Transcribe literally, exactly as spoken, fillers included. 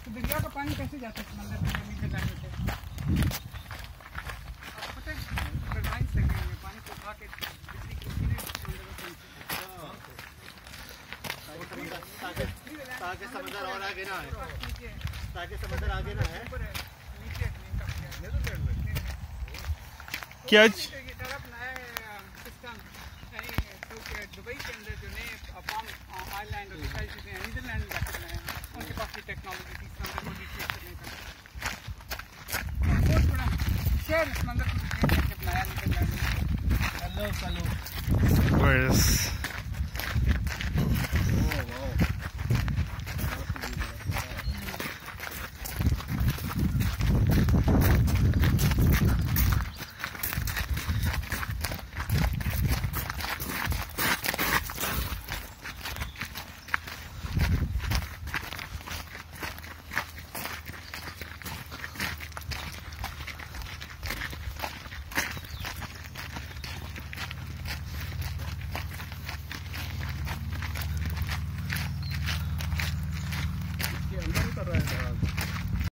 तो दरिया का पानी कैसे जाता है समंदर में गर्मी के टाइम पे? आपको पता है टरबाइन्स लगे हुए हैं पानी को उठा के बिजली की मशीनें समंदर में ताकि ताकि समंदर और आगे ना है, ताकि समंदर आगे ना है। क्या दुबई के अंदर जो नए अपाम आइलैंड और सारी चीज़ें हैं, नीदरलैंड में जाकर बनाए हैं, उनके पास भी टेक्नोलॉजी थी समंदर को डिस्ट्रीट करने का। बहुत बड़ा शहर समंदर को डिस्ट्रीट करके बनाया नीदरलैंड में। Hello hello Where's